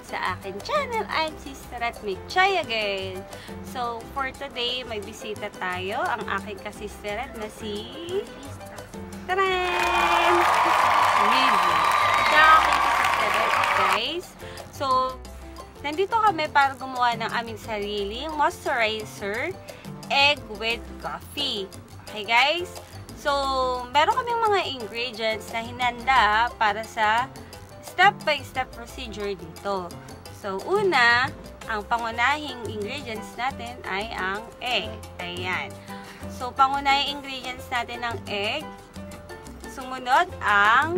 ulit sa akin channel. I'm Sister at Michay again. So, for today, may bisita tayo. Ang aking kasister na si... Taran! Lizzy. Siya ang aking kasister, guys. So, nandito kami para gumawa ng aming sariling moisturizer egg with coffee. Okay, guys? So, meron kaming mga ingredients na hinanda para sa step-by-step procedure dito. So, una, ang pangunahing ingredients natin ay ang egg. Ayan. So, pangunahing ingredients natin ng egg. Sumunod ang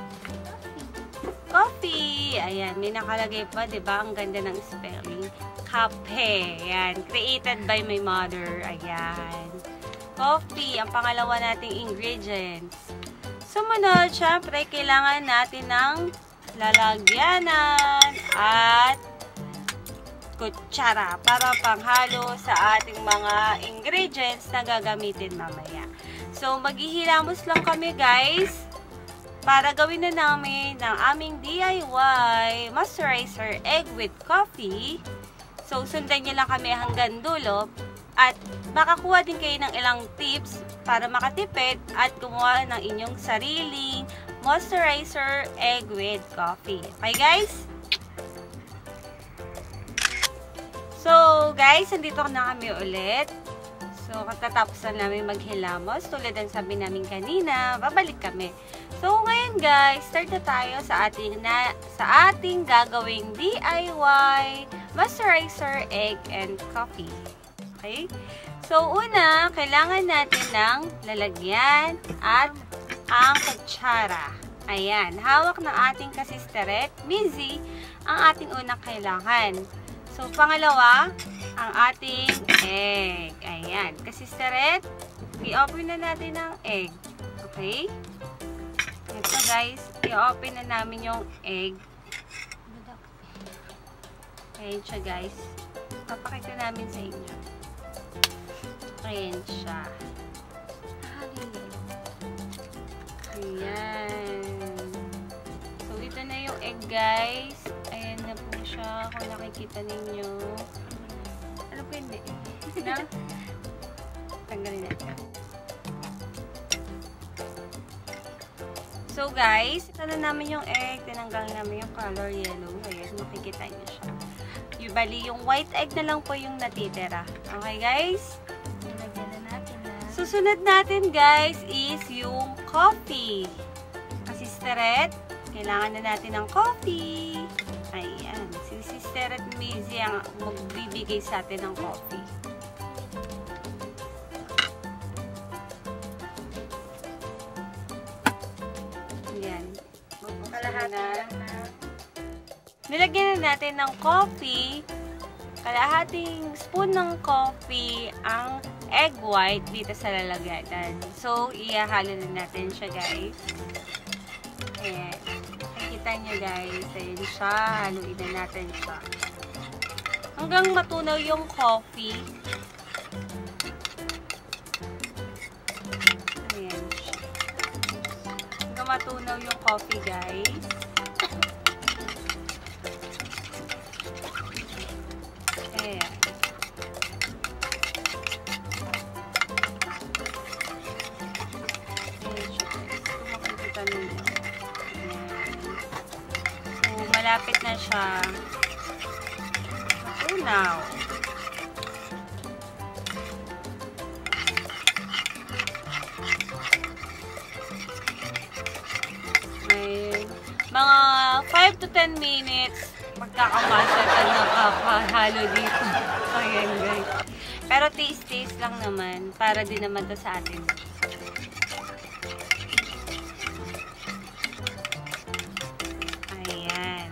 coffee. Ayan, may nakalagay pa, diba? Ang ganda ng spelling. Kape. Ayan, created by my mother. Ayan. Coffee, ang pangalawa nating ingredients. Sumunod, syempre, kailangan natin ng lalagyanan at kutsara para panghalo sa ating mga ingredients na gagamitin mamaya. So, maghihilamos lang kami, guys, para gawin na namin ng aming DIY moisturizer egg with coffee. So, sundan nyo lang kami hanggang dulo. At makakuha din kayo ng ilang tips para makatipid at gumawa ng inyong sariling moisturizer egg with coffee. Okay, guys? So, guys, nandito na kami ulit. So, katatapos na namin maghilamos. Tulad ang sabi namin kanina, babalik kami. So, ngayon, guys, start na tayo sa ating gagawing DIY moisturizer egg and coffee. Okay? So, una, kailangan natin ng lalagyan at ang kutsara. Ayan. Hawak ng ating kasisteret, Mizzy, ang ating unang kailangan. So, pangalawa, ang ating egg. Ayan. Kasisteret, i-open na natin ang egg. Okay? Ito, guys. I-open na namin yung egg. Ayan siya, guys. Papakita namin sa inyo. Ayan siya. Ayan. So, ito na yung egg, guys. Ayan na po siya. Kung nakikita ninyo. Ano po hindi? Na? Tanggalin natin. So, guys, ito na namin yung egg. Tinanggal namin yung color yellow. Ayan, makikita nyo siya. Bali, yung white egg na lang po yung natitira. Okay, guys? Susunod natin, guys, is yung coffee. Kasi Sisteret, kailangan na natin ng coffee. Ayan. Si Sisteret Mizzy ang magbibigay sa atin ng coffee. Ayan. Nilagyan na natin ng coffee. Kalahating spoon ng coffee ang egg white dito sa lalagyan. So, ihahalo na natin siya, guys. Ayan. Nakikita nyo, guys. Ayan siya. Haluin na natin siya. Hanggang matunaw yung coffee. Ayan siya. Hanggang matunaw yung coffee, guys. Ayan. So, malapit na siya matunaw. Ayan. Mga 5 to 10 minutes magkakamaster ka nakakahalo dito. Ayan, guys. Pero taste lang naman. Para din naman to sa atin. Ayan.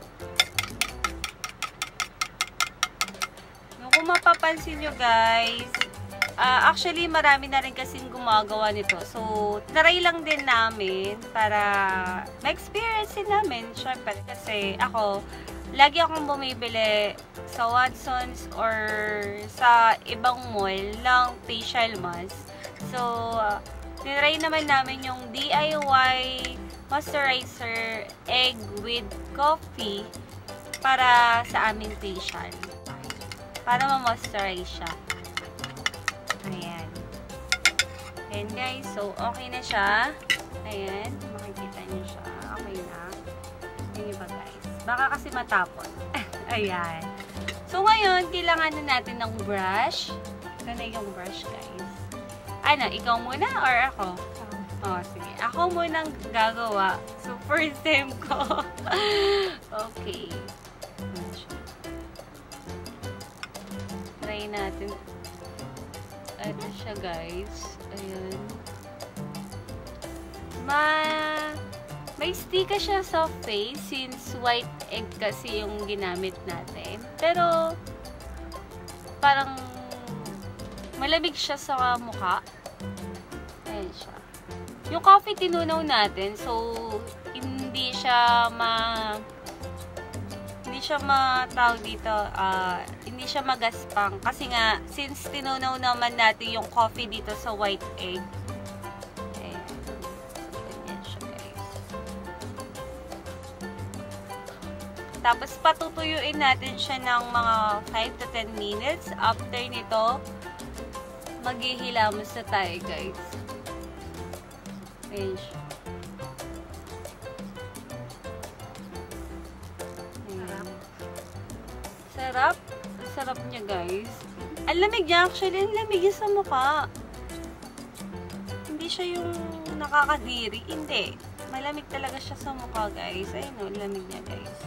Kung mapapansin nyo, guys, actually, marami na rin kasing gumagawa nito. So, naray lang din namin para ma-experience din namin. Syempre, kasi ako, lagi akong bumibili sa Watsons or sa ibang mall ng facial mask. So, tinry naman namin yung DIY moisturizer egg with coffee para sa aming facial. Para ma-moisturize siya. Ayan. Ayan guys. So, okay na siya. Ayan. Makikita niyo siya. Okay na. Ayan ba guys? Baka kasi matapon. Ayan. So, ngayon, kailangan na natin ng brush. Ito na yung brush guys. Ano, ikaw muna or ako? Oh, sige. Ako munang gagawa. So, first time ko. Okay. Try natin. Ito siya, guys. Ayan. May stika siya sa face since white egg kasi yung ginamit natin. Pero, parang malamig siya sa mukha. Ayan siya. Yung coffee tinunaw natin, so hindi siya tawag dito, hindi siya magaspang kasi nga since tinunaw naman natin yung coffee dito sa white egg. Ayan. Ganyan siya, guys. Tapos patutuyuin natin siya ng mga 5 to 10 minutes. After nito, maghihilamos na tayo, guys. Ayan siya. Ayan. Sarap. Sarap niya, guys. Ang lamig niya. Actually, ang lamig niya sa mukha. Hindi siya yung nakakadiri. Hindi. Malamig talaga siya sa mukha, guys. Ayun o, lamig niya, guys.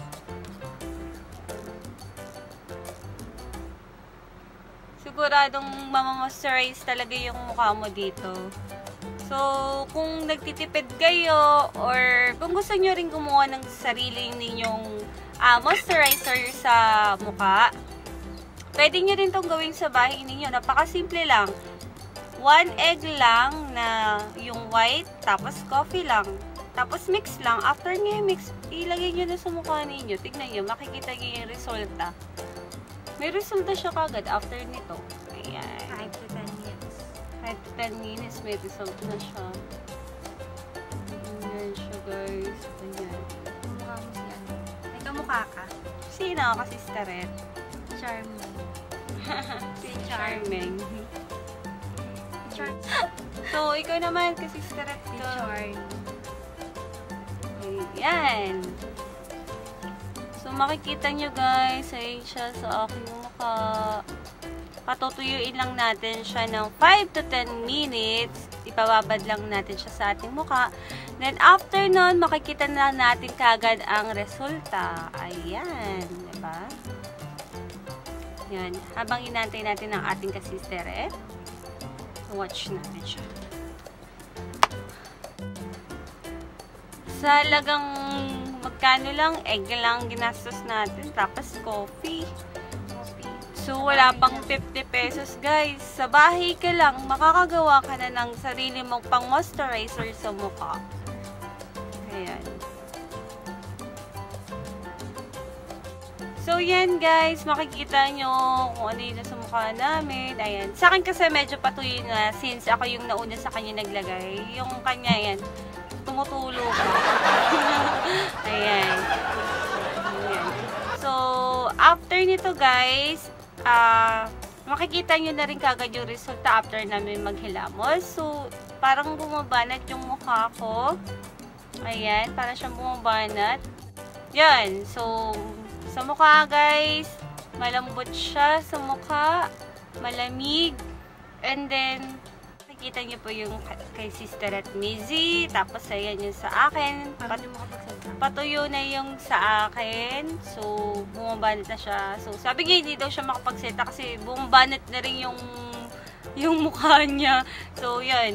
Siguradong mamamoisturize talaga yung mukha mo dito. So, kung nagtitipid kayo or kung gusto nyo rin gumawa ng sarili ninyong moisturizer sa mukha, pwede nyo rin itong gawin sa bahay ninyo. Napakasimple lang. 1 egg lang na yung white, tapos coffee lang. Tapos mix lang. After nyo mix, ilagay nyo na sa mukha ninyo. Tignan nyo, makikita nyo yung resulta. May resulta siya kagad after nito. Ayan. 5 to 10 minutes. 5 to 10 minutes, may result na siya. Ayan siya, guys. Ayan. Mukha mo siya. May kamukha ka? Sino? Kasi Starret. Charming. Si Charming. Charming. So, ikaw naman kasi Starret Si ko. Charming. Ayan. So, makikita nyo guys, ayun siya sa aking mukha. Patutuyuin lang natin siya ng 5 to 10 minutes. Ipababad lang natin siya sa ating mukha. Then, after nun, makikita na natin kagad ang resulta. Ayan. Diba? Yan. Habang inantay natin ang ating kasistere, watch natin siya. Sa lagang magkano lang, egg lang ginastos natin. Tapos coffee. So, wala pang 50 pesos, guys. Sa bahay ka lang, makakagawa ka na ng sarili mong pang moisturizer sa mukha. Ayan. So, yan guys. Makikita nyo kung ano yun sa mukha namin. Ayan. Sa akin kasi medyo patuloy na since ako yung nauna sa kanya naglagay. Yung kanya, yan. Tumutulo pa. Ayan. Ayan. So, after nito guys, makikita nyo na rin kagad yung resulta after namin maghilamos. So, parang bumabanat yung mukha ko. Ayan, parang siyang bumabanat. Yan. So, sa mukha guys, malambot siya sa mukha. Malamig. And then, makikita nyo po yung kay Sister at Mizzy. Tapos, ayan yung sa akin. Patuyo na yung sa akin. So, bumabanat na siya. So, sabi niya hindi daw siya makapagseta kasi bumabanat na rin yung mukha niya. So, yun.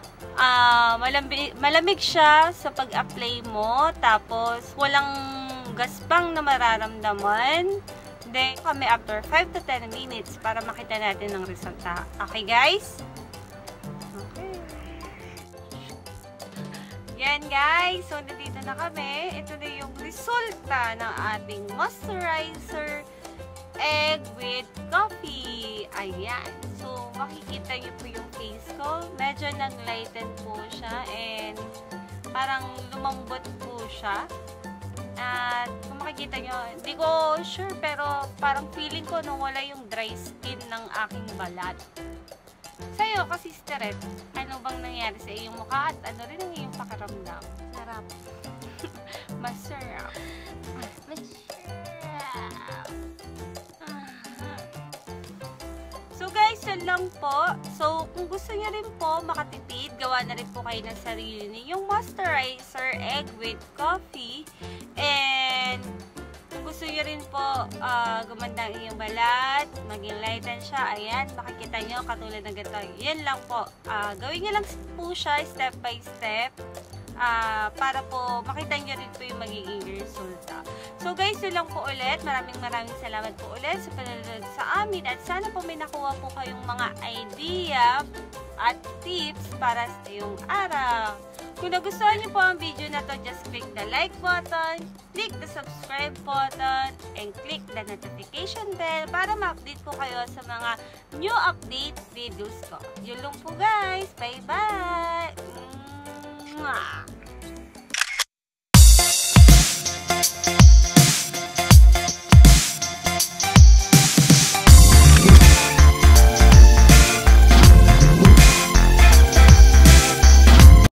Malamig siya sa pag-apply mo. Tapos, walang gaspang na mararamdaman. Then, kami after 5 to 10 minutes para makita natin ang resulta. Okay, guys? Okay. Yan, guys. So, nandito na kami. Ito na yung resulta ng ating moisturizer egg with coffee. Ayan. So, makikita niyo po yung face ko. Medyo nag-lighten po siya and parang lumambot po siya. At kung makikita nyo, hindi ko sure pero parang feeling ko nung wala yung dry skin ng aking balat. Sa'yo, kasi sister, ano bang nangyari sa iyong mukha at ano rin ang iyong pakiramdam? Sarap. Masarap. So guys, yun lang po. So kung gusto niyo rin po makatipid, gawa na rin po kayo ng sarili ninyong moisturizer, egg with coffee. And kung gusto niyo rin po gumanda ang iyong balat, maging lighten siya, ayan, makikita nyo katulad ng ganito. Yan lang po. Gawin nyo lang po siya step by step. Para po makita nyo rin po yung magiging resulta. So guys, yun lang po ulit. Maraming salamat po ulit sa panonood sa amin at sana po may nakuha po kayong mga idea at tips para sa iyong araw. Kung nagustuhan nyo po ang video na to, just click the like button, click the subscribe button, and click the notification bell para ma-update po kayo sa mga new update videos ko. Yun lang po guys. Bye-bye! Mwah!